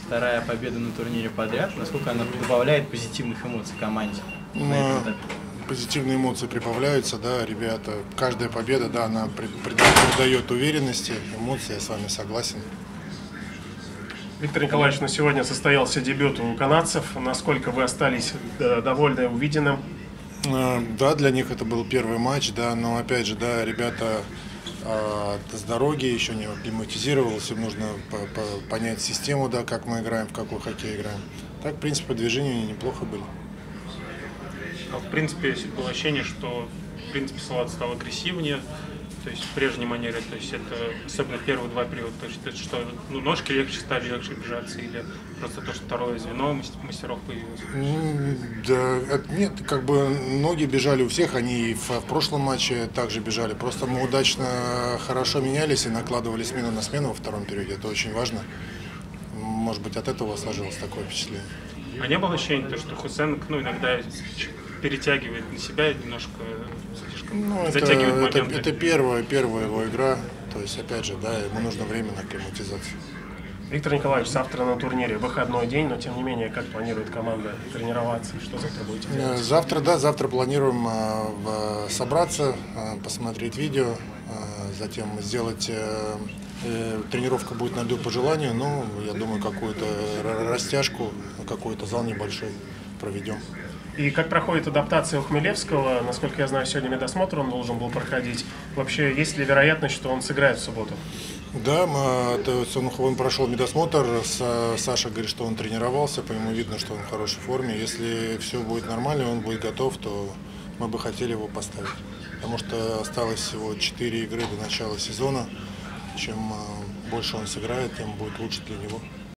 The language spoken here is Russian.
вторая победа на турнире подряд. Насколько она добавляет позитивных эмоций команде на этом этапе? Позитивные эмоции прибавляются, да, ребята. Каждая победа, да, она придает уверенности, эмоции, я с вами согласен. Виктор Николаевич, сегодня состоялся дебют у канадцев. Насколько вы остались довольны увиденным? Да, для них это был первый матч, да, но опять же, да, ребята с дороги еще не акклиматизировались, им нужно понять систему, да, как мы играем, в какой хоккей играем. Так, в принципе, движения неплохо были. В принципе, было ощущение, что в принципе Салават стал агрессивнее, то есть в прежней манере, то есть это особенно первые два периода, то есть это что, ножки легче бежаться или просто то, что второе звено мастеров появилось? Да, нет, как бы ноги бежали у всех, они и в прошлом матче также бежали, просто мы удачно, хорошо менялись и накладывали смену на смену во втором периоде, это очень важно. Может быть, от этого сложилось такое впечатление. А не было ощущения, что Хусенк иногда перетягивает на себя немножко, слишком затягивает моменты? Это первая его игра, то есть, опять же, да, ему нужно время на акклиматизацию. Виктор Николаевич, завтра на турнире выходной день, но тем не менее, как планирует команда тренироваться? Что завтра будете делать? Завтра планируем собраться, посмотреть видео, затем сделать... Тренировка будет на льду по желанию, но я думаю, какую-то растяжку, какой-то зал небольшой проведем. И как проходит адаптация у Хмелевского? Насколько я знаю, сегодня медосмотр он должен был проходить. Вообще, есть ли вероятность, что он сыграет в субботу? Да, он прошел медосмотр. Саша говорит, что он тренировался, по нему видно, что он в хорошей форме. Если все будет нормально, он будет готов, то мы бы хотели его поставить. Потому что осталось всего 4 игры до начала сезона. Чем больше он сыграет, тем будет лучше для него.